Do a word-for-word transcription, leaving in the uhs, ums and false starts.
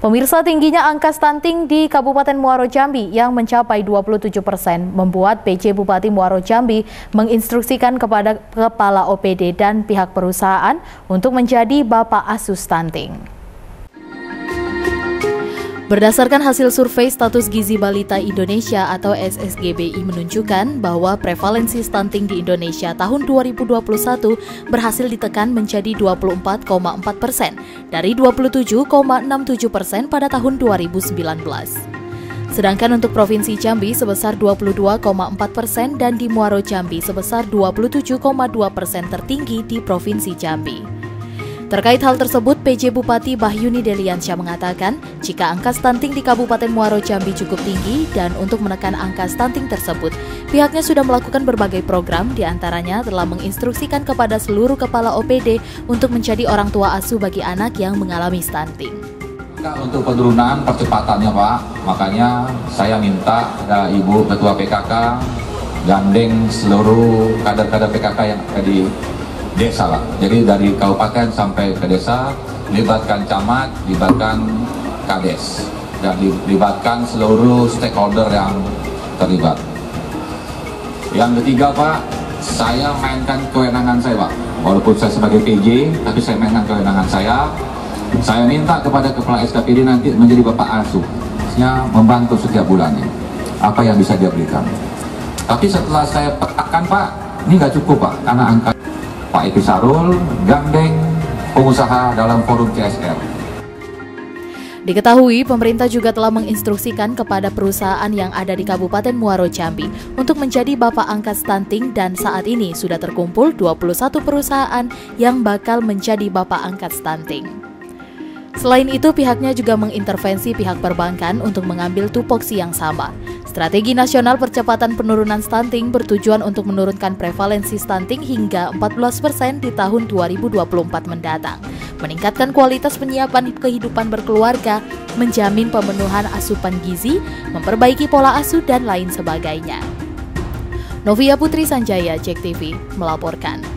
Pemirsa, tingginya angka stunting di Kabupaten Muaro Jambi yang mencapai dua puluh tujuh persen membuat P J Bupati Muaro Jambi menginstruksikan kepada Kepala O P D dan pihak perusahaan untuk menjadi Bapak Asuh Stunting. Berdasarkan hasil survei status gizi balita Indonesia atau S S G B I menunjukkan bahwa prevalensi stunting di Indonesia tahun dua ribu dua puluh satu berhasil ditekan menjadi dua puluh empat koma empat persen dari dua puluh tujuh koma enam tujuh persen pada tahun dua ribu sembilan belas. Sedangkan untuk Provinsi Jambi sebesar dua puluh dua koma empat persen dan di Muaro Jambi sebesar dua puluh tujuh koma dua persen tertinggi di Provinsi Jambi. Terkait hal tersebut, P J Bupati Bahyuni Deliansyah mengatakan, jika angka stunting di Kabupaten Muaro Jambi cukup tinggi dan untuk menekan angka stunting tersebut, pihaknya sudah melakukan berbagai program, diantaranya telah menginstruksikan kepada seluruh kepala O P D untuk menjadi orang tua asuh bagi anak yang mengalami stunting. Untuk penurunan percepatannya Pak, makanya saya minta ada Ibu Ketua P K K gandeng seluruh kader-kader P K K yang ada di desa lah. Jadi dari kabupaten sampai ke desa, libatkan camat, libatkan kades, dan libatkan seluruh stakeholder yang terlibat. Yang ketiga Pak, saya mainkan kewenangan saya Pak. Walaupun saya sebagai P J, tapi saya mainkan kewenangan saya. Saya minta kepada Kepala S K P D nanti menjadi Bapak Asuh, membantu setiap bulannya apa yang bisa dia berikan. Tapi setelah saya petakan Pak, ini nggak cukup Pak, karena angka Pak Eki Sarul gandeng pengusaha dalam forum C S R. Diketahui, pemerintah juga telah menginstruksikan kepada perusahaan yang ada di Kabupaten Muaro Jambi untuk menjadi Bapak angkat stunting, dan saat ini sudah terkumpul dua puluh satu perusahaan yang bakal menjadi Bapak angkat stunting. Selain itu, pihaknya juga mengintervensi pihak perbankan untuk mengambil tupoksi yang sama. Strategi Nasional Percepatan Penurunan Stunting bertujuan untuk menurunkan prevalensi stunting hingga empat belas persen di tahun dua ribu dua puluh empat mendatang, meningkatkan kualitas penyiapan kehidupan berkeluarga, menjamin pemenuhan asupan gizi, memperbaiki pola asuh, dan lain sebagainya. Novia Putri Sanjaya, Jek T V, melaporkan.